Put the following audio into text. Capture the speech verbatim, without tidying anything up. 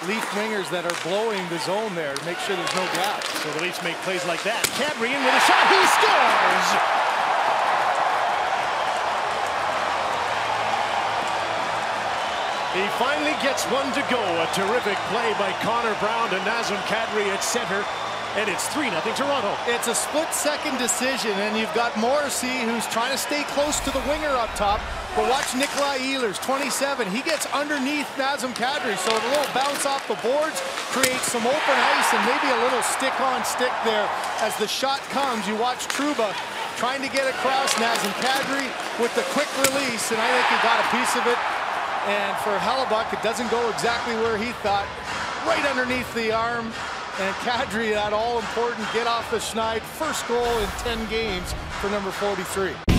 Leaf wingers that are blowing the zone there to make sure there's no gap. So the Leafs make plays like that. Kadri in with a shot. He scores! He finally gets one to go. A terrific play by Connor Brown to Nazem Kadri at center. And it's three nothing Toronto. It's a split-second decision, and you've got Morrissey, who's trying to stay close to the winger up top. But watch Nikolai Ehlers, twenty-seven. He gets underneath Nazem Kadri, so a little bounce off the boards creates some open ice and maybe a little stick-on-stick there. As the shot comes, you watch Trouba trying to get across Nazem Kadri with the quick release, and I think he got a piece of it. And for Hellebuyck, it doesn't go exactly where he thought, right underneath the arm. And Kadri, that all-important get off the Schneid, first goal in ten games for number forty-three.